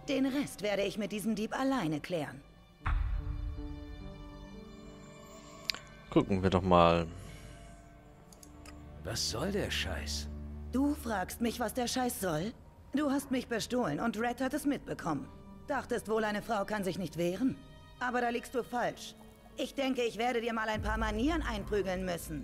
Den Rest werde ich mit diesem Dieb alleine klären. Gucken wir doch mal. Was soll der Scheiß? Du fragst mich, was der Scheiß soll? Du hast mich bestohlen und Red hat es mitbekommen. Dachtest wohl, eine Frau kann sich nicht wehren? Aber da liegst du falsch. Ich denke, ich werde dir mal ein paar Manieren einprügeln müssen.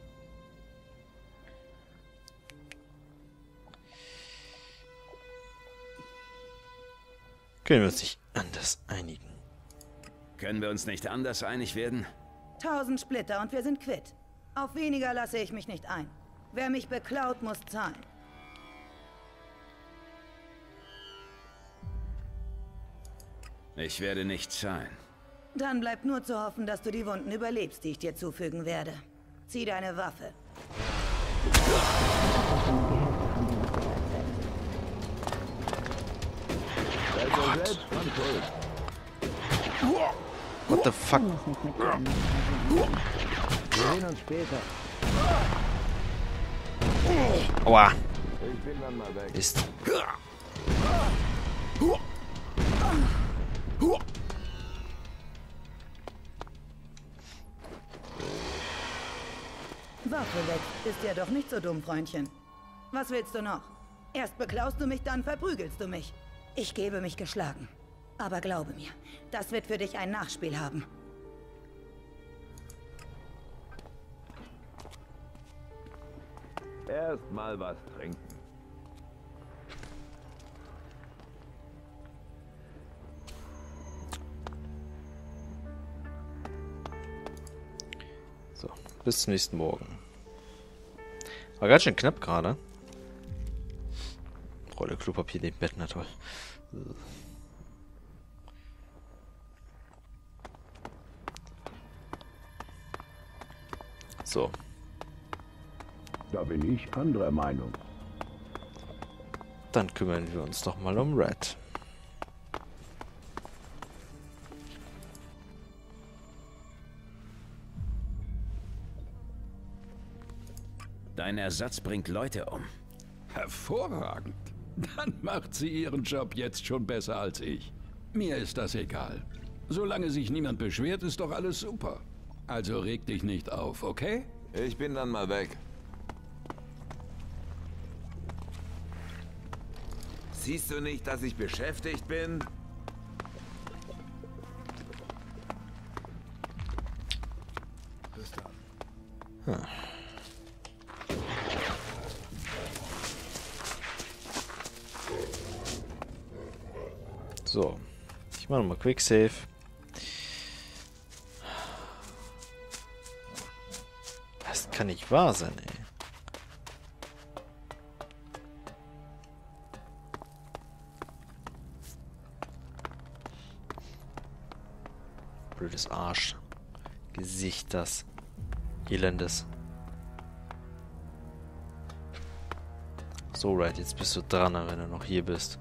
Können wir uns nicht anders einigen? Können wir uns nicht anders einig werden? 1000 Splitter und wir sind quitt. Auf weniger lasse ich mich nicht ein. Wer mich beklaut, muss zahlen. Ich werde nicht zahlen. Dann bleibt nur zu hoffen, dass du die Wunden überlebst, die ich dir zufügen werde. Zieh deine Waffe. What the fuck? Wir sehen uns später. Aua. Ich bin dann mal weg. Ist. Waffe weg. Ist ja doch nicht so dumm, Freundchen. Was willst du noch? Erst beklaust du mich, dann verprügelst du mich. Ich gebe mich geschlagen. Aber glaube mir, das wird für dich ein Nachspiel haben. Erst mal was trinken. So, bis zum nächsten Morgen. War ganz schön knapp gerade. Rolle Klopapier neben Bett, na toll. So. Da bin ich anderer Meinung. Dann kümmern wir uns doch mal um Red. Dein Ersatz bringt Leute um. Hervorragend. Dann macht sie ihren Job jetzt schon besser als ich. Mir ist das egal. Solange sich niemand beschwert, ist doch alles super. Also reg dich nicht auf, okay? Ich bin dann mal weg. Siehst du nicht, dass ich beschäftigt bin? Bis dann. So. Ich mache nochmal Quick Save. Das kann nicht wahr sein, ey. Blödes Arsch. Gesicht, das Elendes. So, right, jetzt bist du dran, wenn du noch hier bist.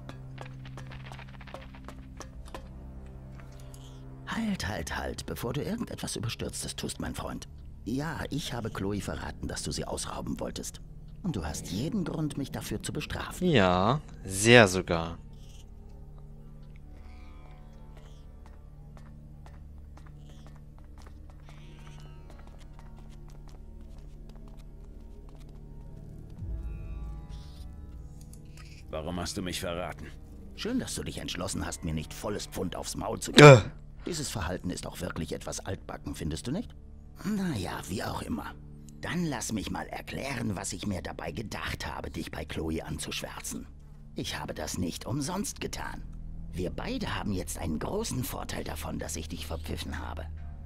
Halt, bevor du irgendetwas Überstürztes tust, mein Freund. Ja, ich habe Chloe verraten, dass du sie ausrauben wolltest. Und du hast jeden Grund, mich dafür zu bestrafen. Ja, sehr sogar. Warum hast du mich verraten? Schön, dass du dich entschlossen hast, mir nicht volles Pfund aufs Maul zu geben. Dieses Verhalten ist auch wirklich etwas altbacken, findest du nicht? Naja, wie auch immer. Dann lass mich mal erklären, was ich mir dabei gedacht habe, dich bei Chloe anzuschwärzen. Ich habe das nicht umsonst getan. Wir beide haben jetzt einen großen Vorteil davon, dass ich dich verpfiffen habe.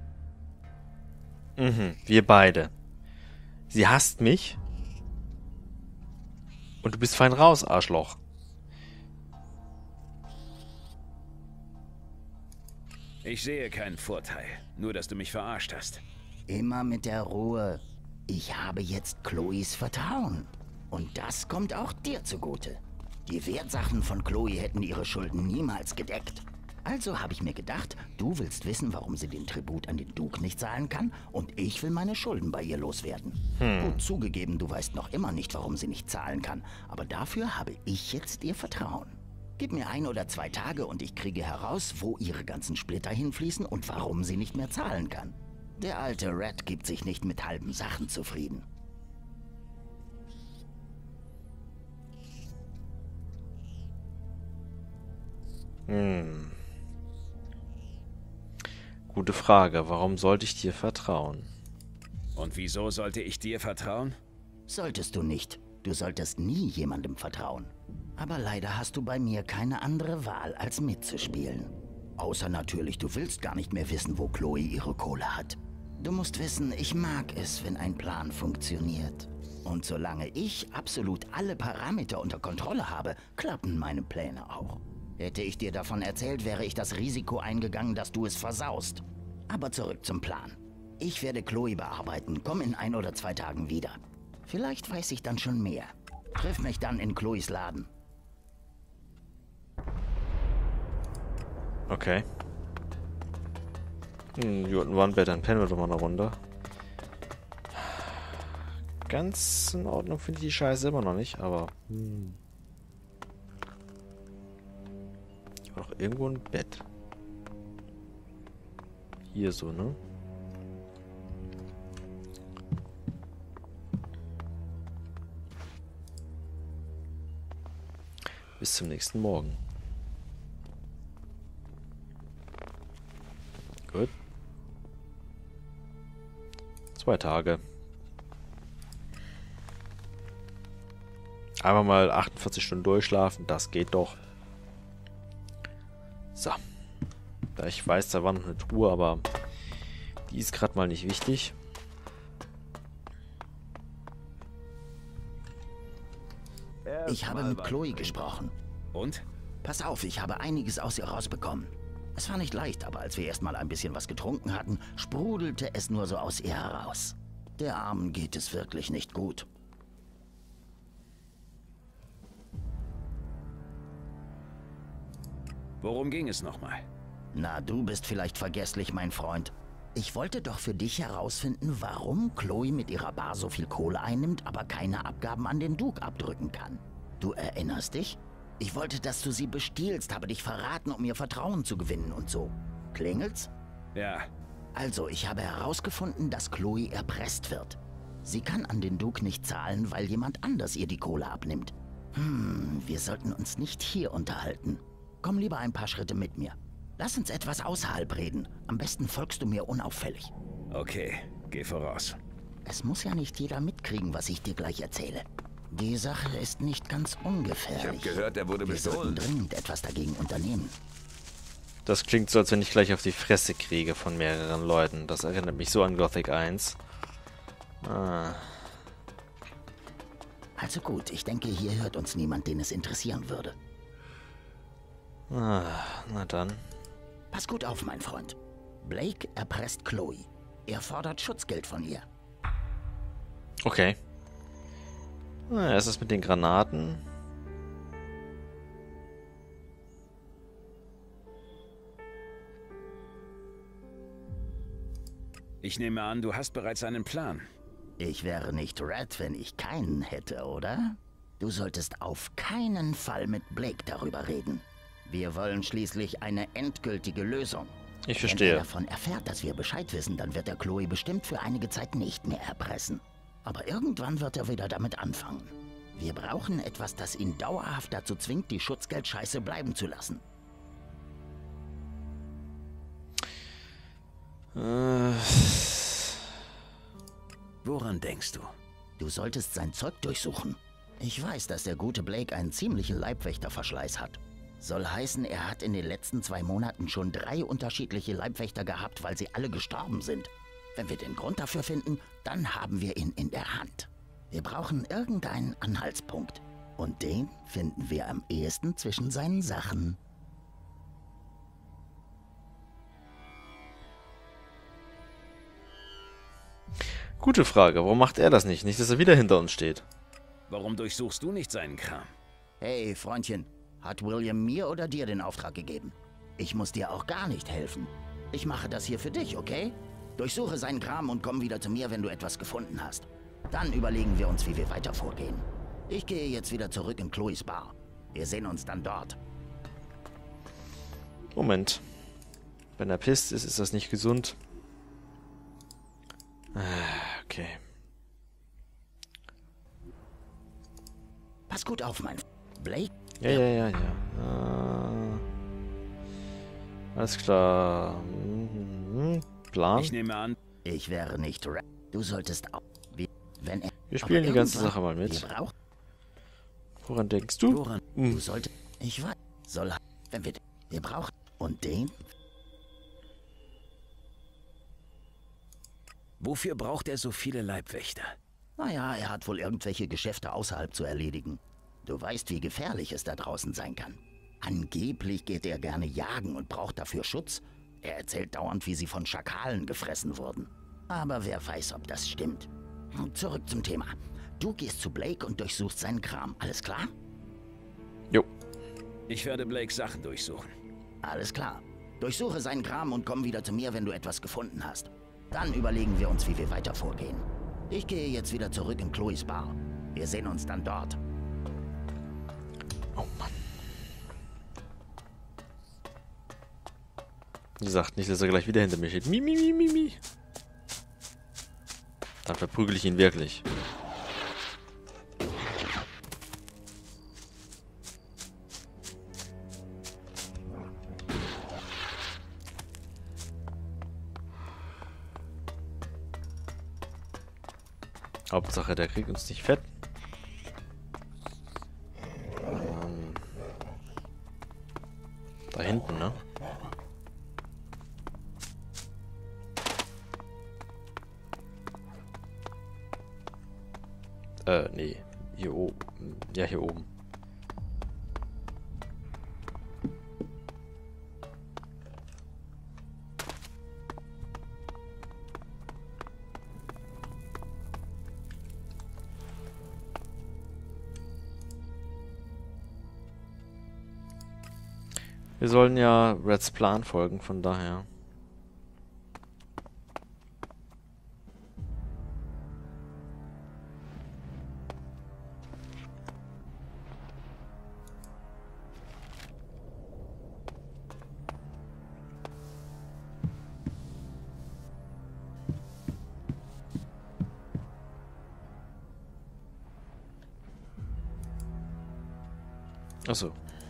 Mhm, wir beide. Sie hasst mich. Und du bist fein raus, Arschloch. Ich sehe keinen Vorteil. Nur, dass du mich verarscht hast. Immer mit der Ruhe. Ich habe jetzt Chloes Vertrauen. Und das kommt auch dir zugute. Die Wertsachen von Chloe hätten ihre Schulden niemals gedeckt. Also habe ich mir gedacht, du willst wissen, warum sie den Tribut an den Duke nicht zahlen kann und ich will meine Schulden bei ihr loswerden. Gut zugegeben, du weißt noch immer nicht, warum sie nicht zahlen kann, aber dafür habe ich jetzt ihr Vertrauen. Gib mir 1 oder 2 Tage und ich kriege heraus, wo ihre ganzen Splitter hinfließen und warum sie nicht mehr zahlen kann. Der alte Red gibt sich nicht mit halben Sachen zufrieden. Gute Frage. Warum sollte ich dir vertrauen? Und wieso sollte ich dir vertrauen? Solltest du nicht. Du solltest nie jemandem vertrauen. Aber leider hast du bei mir keine andere Wahl, als mitzuspielen. Außer natürlich, du willst gar nicht mehr wissen, wo Chloe ihre Kohle hat. Du musst wissen, ich mag es, wenn ein Plan funktioniert. Und solange ich absolut alle Parameter unter Kontrolle habe, klappen meine Pläne auch. Hätte ich dir davon erzählt, wäre ich das Risiko eingegangen, dass du es versaust. Aber zurück zum Plan. Ich werde Chloe bearbeiten, komm in 1 oder 2 Tagen wieder. Vielleicht weiß ich dann schon mehr. Triff mich dann in Chloes Laden. Okay. You und One Bed, dann pennen wir doch mal eine Runde. Ganz in Ordnung finde ich die Scheiße immer noch nicht, aber... Ich war doch irgendwo ein Bett. Hier so, ne? Bis zum nächsten Morgen. Gut. 2 Tage. Einfach mal 48 Stunden durchschlafen, das geht doch. So. Da ich weiß, da war noch eine Truhe, aber die ist gerade mal nicht wichtig. Ich habe mit Chloe gesprochen. Und? Pass auf, ich habe einiges aus ihr rausbekommen. Es war nicht leicht, aber als wir erstmal ein bisschen was getrunken hatten, sprudelte es nur so aus ihr heraus. Der Armen geht es wirklich nicht gut. Worum ging es nochmal? Na, du bist vielleicht vergesslich, mein Freund. Ich wollte doch für dich herausfinden, warum Chloe mit ihrer Bar so viel Kohle einnimmt, aber keine Abgaben an den Duke abdrücken kann. Du erinnerst dich? Ich wollte, dass du sie bestiehlst, habe dich verraten, um ihr Vertrauen zu gewinnen und so. Klingelt's? Ja. Also, ich habe herausgefunden, dass Chloe erpresst wird. Sie kann an den Duke nicht zahlen, weil jemand anders ihr die Kohle abnimmt. Wir sollten uns nicht hier unterhalten. Komm lieber ein paar Schritte mit mir. Lass uns etwas außerhalb reden. Am besten folgst du mir unauffällig. Okay, geh voraus. Es muss ja nicht jeder mitkriegen, was ich dir gleich erzähle. Die Sache ist nicht ganz ungefährlich. Ich habe gehört, er wurde Wir sollten bestohlen. dringend etwas dagegen unternehmen. Das klingt so, als wenn ich gleich auf die Fresse kriege von mehreren Leuten. Das erinnert mich so an Gothic 1. Also gut, ich denke, hier hört uns niemand, den es interessieren würde. Na dann. Pass gut auf, mein Freund. Blake erpresst Chloe. Er fordert Schutzgeld von ihr. Okay. Es ist mit den Granaten. Ich nehme an, du hast bereits einen Plan. Ich wäre nicht Red, wenn ich keinen hätte, oder? Du solltest auf keinen Fall mit Blake darüber reden. Wir wollen schließlich eine endgültige Lösung. Ich Wenn verstehe. er davon erfährt, dass wir Bescheid wissen, dann wird er Chloe bestimmt für einige Zeit nicht mehr erpressen. Aber irgendwann wird er wieder damit anfangen. Wir brauchen etwas, das ihn dauerhaft dazu zwingt, die Schutzgeldscheiße bleiben zu lassen. Woran denkst du? Du solltest sein Zeug durchsuchen. Ich weiß, dass der gute Blake einen ziemlichen Leibwächterverschleiß hat. Soll heißen, er hat in den letzten 2 Monaten schon 3 unterschiedliche Leibwächter gehabt, weil sie alle gestorben sind. Wenn wir den Grund dafür finden, dann haben wir ihn in der Hand. Wir brauchen irgendeinen Anhaltspunkt. Und den finden wir am ehesten zwischen seinen Sachen. Gute Frage. Warum macht er das nicht? Nicht, dass er wieder hinter uns steht. Warum durchsuchst du nicht seinen Kram? Hey, Freundchen, hat William mir oder dir den Auftrag gegeben? Ich muss dir auch gar nicht helfen. Ich mache das hier für dich, okay? Durchsuche seinen Kram und komm wieder zu mir, wenn du etwas gefunden hast. Dann überlegen wir uns, wie wir weiter vorgehen. Ich gehe jetzt wieder zurück in Chloes Bar. Wir sehen uns dann dort. Moment. Wenn er pisst ist, ist das nicht gesund. Okay. Pass gut auf, mein Blake. Ja. Alles klar. Plan. Ich nehme an, Ich wäre nicht... Du solltest auch... Wenn er... Wir spielen die ganze irgendwann- Sache mal mit. Wir brauchen... Woran denkst du? Woran? Du solltest... Ich weiß... Soll... Wenn wir... Wir brauchen... Und den? wofür braucht er so viele Leibwächter? Naja, er hat wohl irgendwelche Geschäfte außerhalb zu erledigen. Du weißt, wie gefährlich es da draußen sein kann. Angeblich geht er gerne jagen und braucht dafür Schutz. Er erzählt dauernd, wie sie von Schakalen gefressen wurden. Aber wer weiß, ob das stimmt. Zurück zum Thema. Du gehst zu Blake und durchsuchst seinen Kram. Alles klar? Jo. Ich werde Blakes Sachen durchsuchen. Alles klar. Durchsuche seinen Kram und komm wieder zu mir, wenn du etwas gefunden hast. Dann überlegen wir uns, wie wir weiter vorgehen. Ich gehe jetzt wieder zurück in Chloes Bar. Wir sehen uns dann dort. Oh Mann. Wie gesagt, nicht, dass er gleich wieder hinter mir steht. Mi. Dann verprügel ich ihn wirklich. Hauptsache, der kriegt uns nicht fett. Da hinten, ne? Nee. Hier oben. Ja, hier oben. Wir sollen ja Reds Plan folgen, von daher. Achso.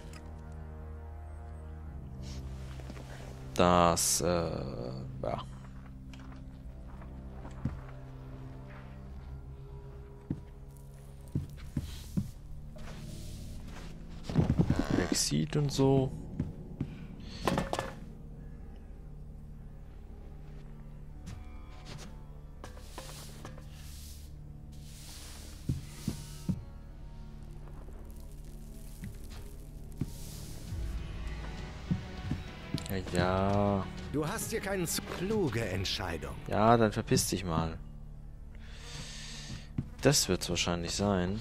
Das, ja. Exit und so. Ja. Du hast hier keine kluge Entscheidung. Ja, dann verpiss dich mal. Das wird's wahrscheinlich sein.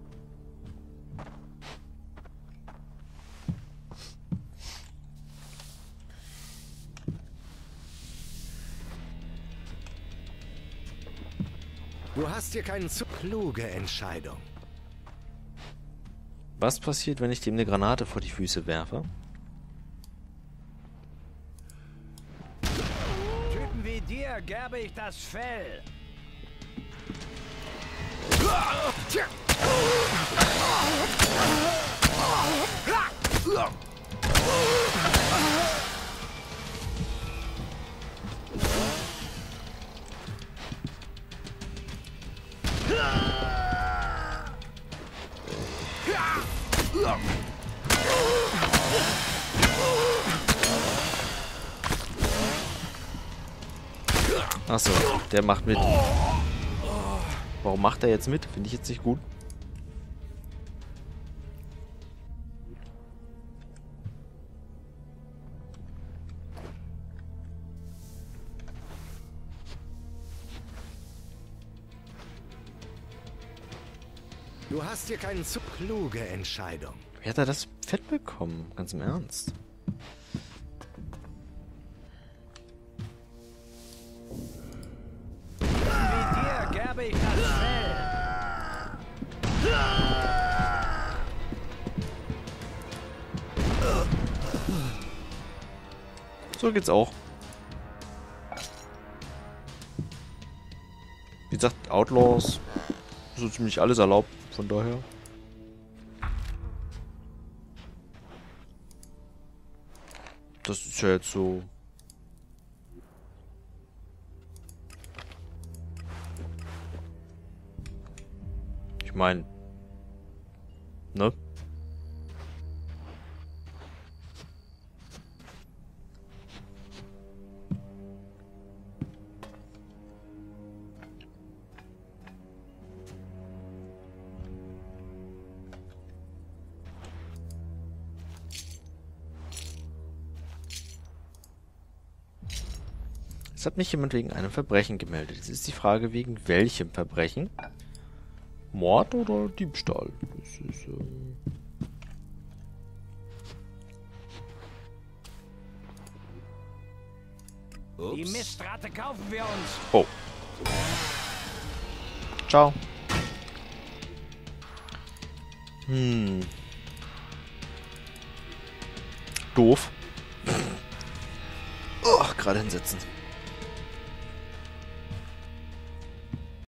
Du hast hier keine kluge Entscheidung. Was passiert, wenn ich dem eine Granate vor die Füße werfe? Typen wie dir gerbe ich das Fell. Achso, der macht mit. Warum macht er jetzt mit? Finde ich jetzt nicht gut. Du hast hier keine kluge Entscheidung. Wie hat er das Fett bekommen? Ganz im Ernst. Wie dir gerbe ich das Fell. So geht's auch. Wie gesagt, Outlaws, so ziemlich alles erlaubt, von daher. Das ist ja jetzt so. Ich meine, ne? Es hat mich jemand wegen einem Verbrechen gemeldet. Jetzt ist die Frage, wegen welchem Verbrechen? Mord oder Diebstahl? Das ist, Die Mistrate kaufen wir uns. Oh. Ciao. Doof. Oh, gerade hinsetzen.